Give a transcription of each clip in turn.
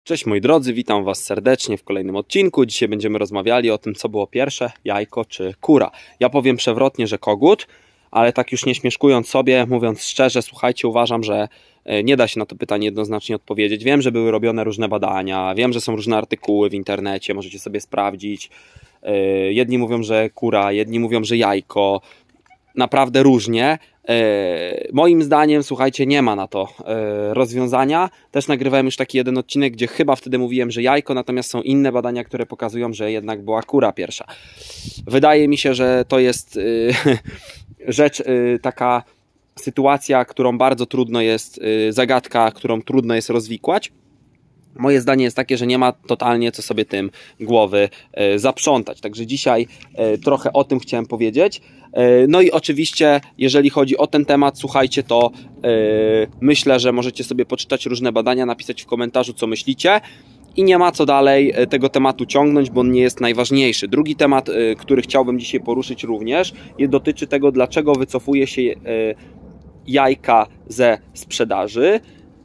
Cześć moi drodzy, witam Was serdecznie w kolejnym odcinku. Dzisiaj będziemy rozmawiali o tym, co było pierwsze, jajko czy kura. Ja powiem przewrotnie, że kogut, ale tak już nie śmieszkując sobie, mówiąc szczerze, słuchajcie, uważam, że nie da się na to pytanie jednoznacznie odpowiedzieć. Wiem, że były robione różne badania, wiem, że są różne artykuły w internecie, możecie sobie sprawdzić. Jedni mówią, że kura, jedni mówią, że jajko. Naprawdę różnie. Moim zdaniem, słuchajcie, nie ma na to rozwiązania. Też nagrywałem już taki jeden odcinek, gdzie chyba wtedy mówiłem, że jajko, natomiast są inne badania, które pokazują, że jednak była kura pierwsza. Wydaje mi się, że to jest rzecz, taka sytuacja, którą bardzo trudno jest, zagadka, którą trudno jest rozwikłać. Moje zdanie jest takie, że nie ma totalnie co sobie tym głowy zaprzątać. Także dzisiaj trochę o tym chciałem powiedzieć. No i oczywiście, jeżeli chodzi o ten temat, słuchajcie, to myślę, że możecie sobie poczytać różne badania, napisać w komentarzu, co myślicie. I nie ma co dalej tego tematu ciągnąć, bo on nie jest najważniejszy. Drugi temat, który chciałbym dzisiaj poruszyć również, dotyczy tego, dlaczego wycofuje się jajka ze sprzedaży.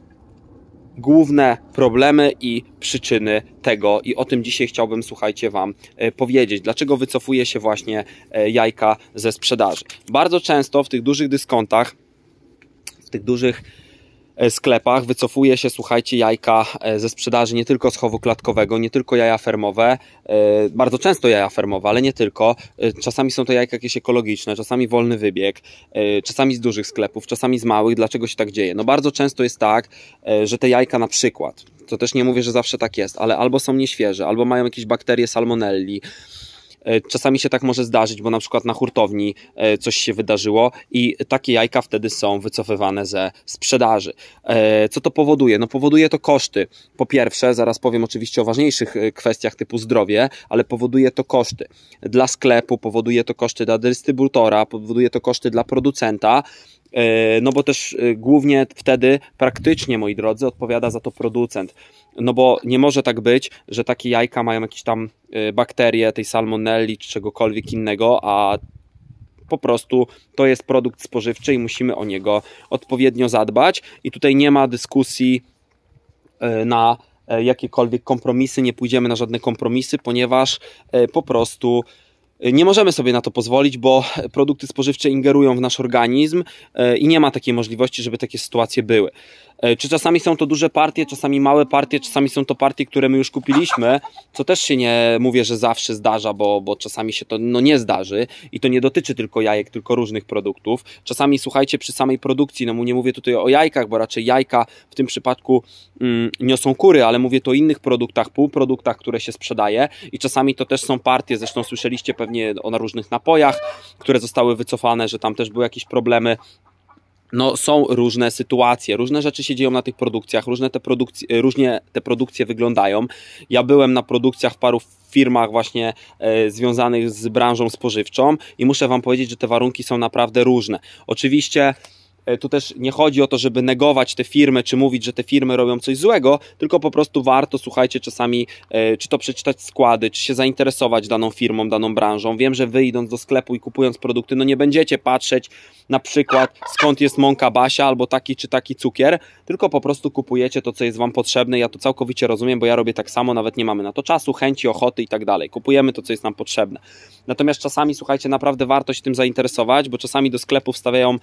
Główne problemy i przyczyny tego, i o tym dzisiaj chciałbym, słuchajcie, Wam powiedzieć. Dlaczego wycofuje się właśnie jajka ze sprzedaży? Bardzo często w tych dużych dyskontach, w tych dużych sklepach wycofuje się, słuchajcie, jajka ze sprzedaży nie tylko z chowu klatkowego, nie tylko jaja fermowe, bardzo często jaja fermowe, ale nie tylko. Czasami są to jajka jakieś ekologiczne, czasami wolny wybieg, czasami z dużych sklepów, czasami z małych. Dlaczego się tak dzieje? No bardzo często jest tak, że te jajka na przykład, to też nie mówię, że zawsze tak jest, ale albo są nieświeże, albo mają jakieś bakterie salmonelli. Czasami się tak może zdarzyć, bo na przykład na hurtowni coś się wydarzyło i takie jajka wtedy są wycofywane ze sprzedaży. Co to powoduje? No powoduje to koszty. Po pierwsze, zaraz powiem oczywiście o ważniejszych kwestiach typu zdrowie, ale powoduje to koszty dla sklepu, powoduje to koszty dla dystrybutora, powoduje to koszty dla producenta. No bo też głównie wtedy praktycznie, moi drodzy, odpowiada za to producent. No bo nie może tak być, że takie jajka mają jakieś tam bakterie, tej salmonelli czy czegokolwiek innego, a po prostu to jest produkt spożywczy i musimy o niego odpowiednio zadbać. I tutaj nie ma dyskusji na jakiekolwiek kompromisy, nie pójdziemy na żadne kompromisy, ponieważ po prostu nie możemy sobie na to pozwolić, bo produkty spożywcze ingerują w nasz organizm i nie ma takiej możliwości, żeby takie sytuacje były. Czy czasami są to duże partie, czasami małe partie, czasami są to partie, które my już kupiliśmy, co też się nie mówię, że zawsze zdarza, bo czasami się to nie zdarzy i to nie dotyczy tylko jajek, tylko różnych produktów. Czasami, słuchajcie, przy samej produkcji, no nie mówię tutaj o jajkach, bo raczej jajka w tym przypadku niosą kury, ale mówię tu o innych produktach, półproduktach, które się sprzedaje i czasami to też są partie, zresztą słyszeliście pewnie o różnych napojach, które zostały wycofane, że tam też były jakieś problemy. No są różne sytuacje, różne rzeczy się dzieją na tych produkcjach, różnie te produkcje wyglądają. Ja byłem na produkcjach w paru firmach właśnie związanych z branżą spożywczą i muszę Wam powiedzieć, że te warunki są naprawdę różne. Oczywiście tu też nie chodzi o to, żeby negować te firmy, czy mówić, że te firmy robią coś złego, tylko po prostu warto, słuchajcie, czasami czy to przeczytać składy, czy się zainteresować daną firmą, daną branżą. Wiem, że wy idąc do sklepu i kupując produkty, no nie będziecie patrzeć na przykład skąd jest mąka Basia albo taki czy taki cukier, tylko po prostu kupujecie to, co jest Wam potrzebne. Ja to całkowicie rozumiem, bo ja robię tak samo, nawet nie mamy na to czasu, chęci, ochoty i tak dalej. Kupujemy to, co jest nam potrzebne. Natomiast czasami, słuchajcie, naprawdę warto się tym zainteresować, bo czasami do sklepu wstawiają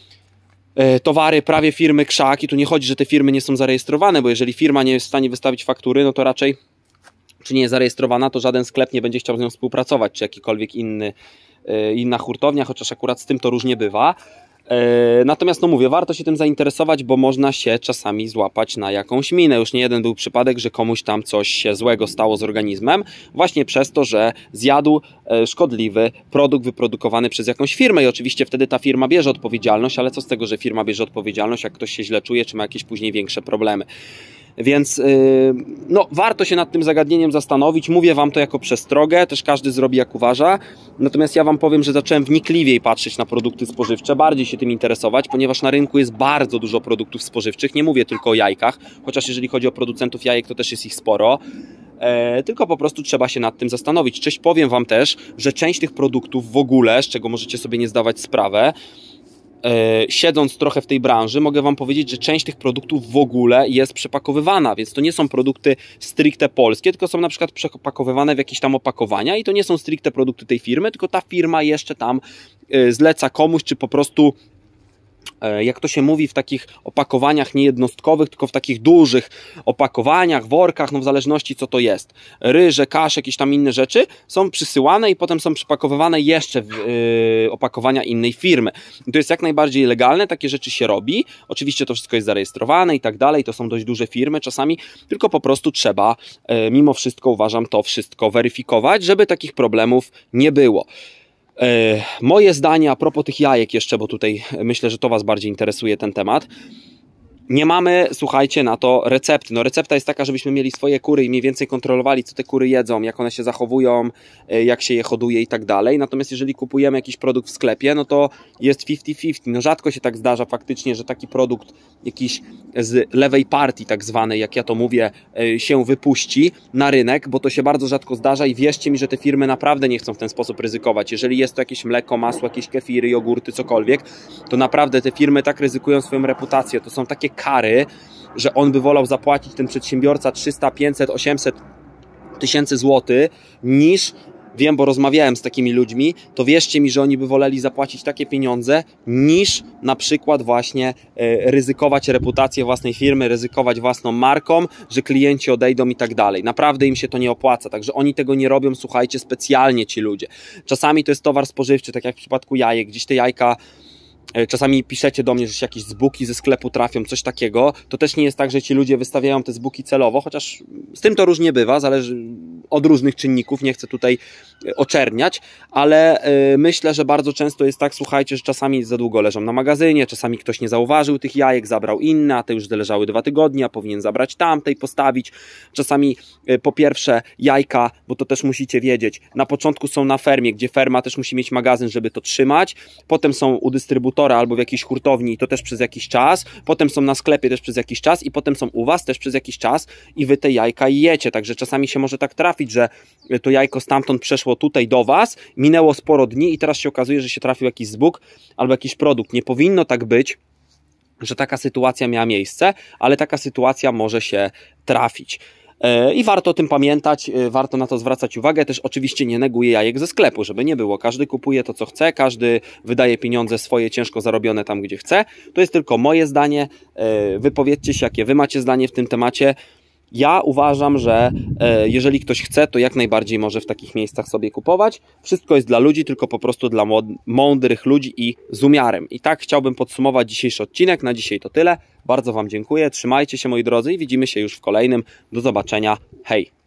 towary prawie firmy krzak i tu nie chodzi, że te firmy nie są zarejestrowane, bo jeżeli firma nie jest w stanie wystawić faktury, no to raczej, czy nie jest zarejestrowana, to żaden sklep nie będzie chciał z nią współpracować, czy jakikolwiek inna hurtownia, chociaż akurat z tym to różnie bywa. Natomiast no mówię, warto się tym zainteresować, bo można się czasami złapać na jakąś minę. Już nie jeden był przypadek, że komuś tam coś się złego stało z organizmem właśnie przez to, że zjadł szkodliwy produkt wyprodukowany przez jakąś firmę i oczywiście wtedy ta firma bierze odpowiedzialność, ale co z tego, że firma bierze odpowiedzialność, jak ktoś się źle czuje, czy ma jakieś później większe problemy. Więc no, warto się nad tym zagadnieniem zastanowić. Mówię Wam to jako przestrogę, też każdy zrobi jak uważa. Natomiast ja Wam powiem, że zacząłem wnikliwiej patrzeć na produkty spożywcze, bardziej się tym interesować, ponieważ na rynku jest bardzo dużo produktów spożywczych. Nie mówię tylko o jajkach, chociaż jeżeli chodzi o producentów jajek, to też jest ich sporo. Tylko po prostu trzeba się nad tym zastanowić. Powiem Wam też, że część tych produktów w ogóle, z czego możecie sobie nie zdawać sprawę, siedząc trochę w tej branży, mogę Wam powiedzieć, że część tych produktów w ogóle jest przepakowywana, więc to nie są produkty stricte polskie, tylko są na przykład przepakowywane w jakieś tam opakowania i to nie są stricte produkty tej firmy, tylko ta firma jeszcze tam zleca komuś, czy po prostu, jak to się mówi, w takich opakowaniach niejednostkowych, tylko w takich dużych opakowaniach, workach, no w zależności co to jest. Ryże, kasze, jakieś tam inne rzeczy są przysyłane i potem są przepakowywane jeszcze w opakowania innej firmy. I to jest jak najbardziej legalne, takie rzeczy się robi. Oczywiście to wszystko jest zarejestrowane i tak dalej, to są dość duże firmy czasami, tylko po prostu trzeba mimo wszystko, uważam, to wszystko weryfikować, żeby takich problemów nie było. Moje zdanie a propos tych jajek jeszcze, bo tutaj myślę, że to Was bardziej interesuje ten temat. Nie mamy, słuchajcie, na to recepty. No recepta jest taka, żebyśmy mieli swoje kury i mniej więcej kontrolowali, co te kury jedzą, jak one się zachowują, jak się je hoduje i tak dalej. Natomiast jeżeli kupujemy jakiś produkt w sklepie, no to jest 50-50. No rzadko się tak zdarza faktycznie, że taki produkt jakiś z lewej partii tak zwanej, jak ja to mówię, się wypuści na rynek, bo to się bardzo rzadko zdarza i wierzcie mi, że te firmy naprawdę nie chcą w ten sposób ryzykować. Jeżeli jest to jakieś mleko, masło, jakieś kefiry, jogurty, cokolwiek, to naprawdę te firmy tak ryzykują swoją reputację. To są takie kary, że on by wolał zapłacić, ten przedsiębiorca, 300, 500, 800 tysięcy złotych, niż, wiem, bo rozmawiałem z takimi ludźmi, to wierzcie mi, że oni by woleli zapłacić takie pieniądze, niż na przykład właśnie ryzykować reputację własnej firmy, ryzykować własną marką, że klienci odejdą i tak dalej. Naprawdę im się to nie opłaca, także oni tego nie robią, słuchajcie, specjalnie ci ludzie. Czasami to jest towar spożywczy, tak jak w przypadku jajek, gdzieś te jajka, czasami piszecie do mnie, że się jakieś zbuki ze sklepu trafią, coś takiego. To też nie jest tak, że ci ludzie wystawiają te zbuki celowo, chociaż z tym to różnie bywa, zależy od różnych czynników, nie chcę tutaj oczerniać, ale myślę, że bardzo często jest tak, słuchajcie, że czasami za długo leżą na magazynie, czasami ktoś nie zauważył tych jajek, zabrał inne, a te już leżały 2 tygodnie, a powinien zabrać tamte i postawić. Czasami po pierwsze jajka, bo to też musicie wiedzieć, na początku są na fermie, gdzie ferma też musi mieć magazyn, żeby to trzymać, potem są u dystrybutora albo w jakiejś hurtowni i to też przez jakiś czas, potem są na sklepie też przez jakiś czas i potem są u Was też przez jakiś czas i Wy te jajka jecie, także czasami się może tak trafić, że to jajko stamtąd przeszło tutaj do Was, minęło sporo dni i teraz się okazuje, że się trafił jakiś zbóg albo jakiś produkt. Nie powinno tak być, że taka sytuacja miała miejsce, ale taka sytuacja może się trafić. I warto o tym pamiętać, warto na to zwracać uwagę. Też oczywiście nie neguję jajek ze sklepu, żeby nie było. Każdy kupuje to, co chce, każdy wydaje pieniądze swoje ciężko zarobione tam, gdzie chce. To jest tylko moje zdanie. Wypowiedzcie się, jakie Wy macie zdanie w tym temacie. Ja uważam, że jeżeli ktoś chce, to jak najbardziej może w takich miejscach sobie kupować. Wszystko jest dla ludzi, tylko po prostu dla mądrych ludzi i z umiarem. I tak chciałbym podsumować dzisiejszy odcinek. Na dzisiaj to tyle. Bardzo Wam dziękuję. Trzymajcie się, moi drodzy, i widzimy się już w kolejnym. Do zobaczenia. Hej!